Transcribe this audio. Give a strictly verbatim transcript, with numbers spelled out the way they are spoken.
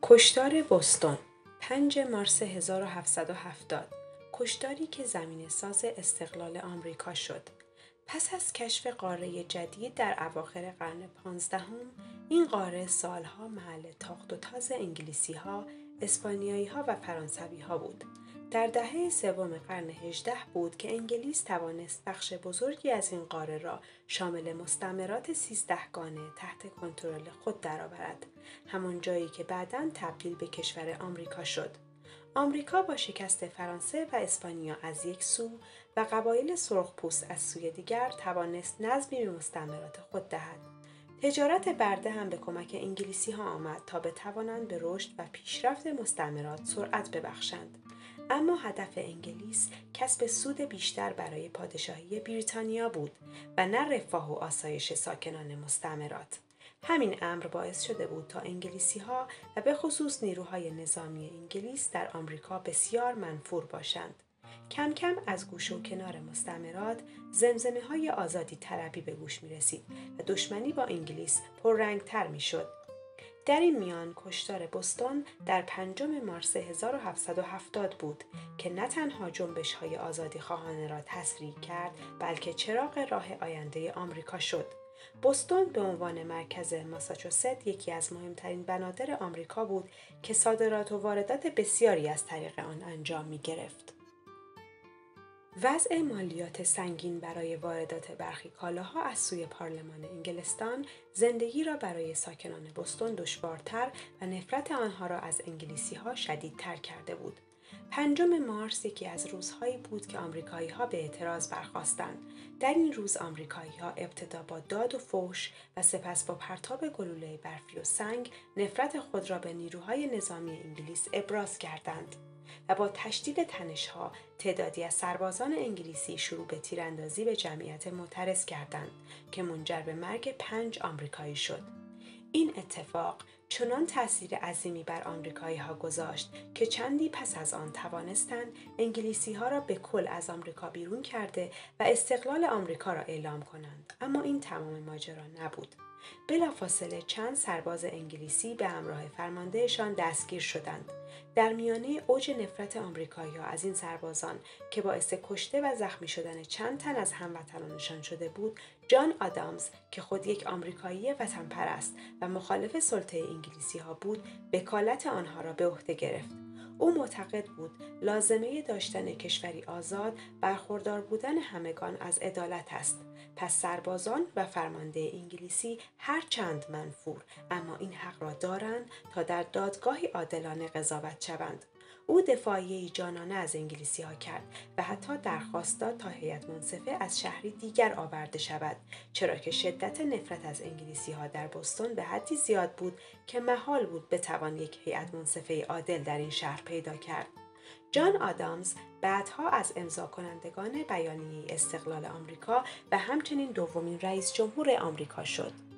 کشتار بوستون پنج مارس هزار و هفتصد و هفتاد کشتاری که زمینه‌ساز استقلال آمریکا شد. پس از کشف قاره جدید در اواخر قرن پانزدهم، این قاره سالها محل تاخت و تاز انگلیسی‌ها، اسپانیایی‌ها و فرانسوی‌ها بود. در دهه سوم قرن هجدهم بود که انگلیس توانست بخش بزرگی از این قاره را شامل مستعمرات سیزدهگانه تحت کنترل خود درآورد، همان جایی که بعداً تبدیل به کشور آمریکا شد. آمریکا با شکست فرانسه و اسپانیا از یک سو و قبایل سرخپوست از سوی دیگر توانست نظمی به مستعمرات خود دهد. تجارت برده هم به کمک انگلیسی ها آمد تا بتوانند به رشد و پیشرفت مستعمرات سرعت ببخشند. اما هدف انگلیس کسب سود بیشتر برای پادشاهی بریتانیا بود و نه رفاه و آسایش ساکنان مستعمرات. همین امر باعث شده بود تا انگلیسی ها و به خصوص نیروهای نظامی انگلیس در آمریکا بسیار منفور باشند. کم کم از گوشه و کنار مستعمرات زمزمه های آزادی طلبی به گوش می رسید و دشمنی با انگلیس پررنگتر می شد. در این میان کشتار بوستون در پنجم مارس هزار و هفتصد و هفتاد بود که نه تنها جنبش های آزادی خواهانه را تسریع کرد، بلکه چراغ راه آینده آمریکا شد. بوستون به عنوان مرکز ماساچوست یکی از مهمترین بنادر آمریکا بود که صادرات و واردات بسیاری از طریق آن انجام می گرفت. وضع مالیات سنگین برای واردات برخی کالاها از سوی پارلمان انگلستان زندگی را برای ساکنان بوستون دشوارتر و نفرت آنها را از انگلیسی‌ها شدیدتر کرده بود. پنجم مارس یکی از روزهایی بود که آمریکایی‌ها به اعتراض برخاستند. در این روز آمریکایی‌ها ابتدا با داد و فحش و سپس با پرتاب گلوله برفی و سنگ نفرت خود را به نیروهای نظامی انگلیس ابراز کردند و با تشدید تنش‌ها تعدادی از سربازان انگلیسی شروع به تیراندازی به جمعیت معترض کردند که منجر به مرگ پنج آمریکایی شد. این اتفاق چنان تأثیر عظیمی بر آمریکایی‌ها گذاشت که چندی پس از آن توانستند انگلیسی‌ها را به کل از آمریکا بیرون کرده و استقلال آمریکا را اعلام کنند. اما این تمام ماجرا نبود. بلافاصله چند سرباز انگلیسی به همراه فرماندهشان دستگیر شدند. در میانه اوج نفرت آمریکایی‌ها از این سربازان که باعث کشته و زخمی شدن چند تن از هموطنانشان شده بود، جان آدامز که خود یک آمریکایی وطن پرست و مخالف سلطه انگلیسی‌ها بود، وکالت آنها را به عهده گرفت. او معتقد بود لازمه داشتن کشوری آزاد برخوردار بودن همگان از عدالت است. پس سربازان و فرمانده انگلیسی هر چند منفور اما این حق را دارند تا در دادگاهی عادلانه قضاوت شوند. او دفاعیه‌ای جانانه از انگلیسی‌ها کرد و حتی درخواست داد تا هیئت منصفه از شهری دیگر آورده شود، چرا که شدت نفرت از انگلیسی‌ها در بوستون به حدی زیاد بود که محال بود بتوان یک هیئت منصفه عادل در این شهر پیدا کرد. جان آدامز بعدها از امضا کنندگان بیانیه استقلال آمریکا و همچنین دومین رئیس جمهور آمریکا شد.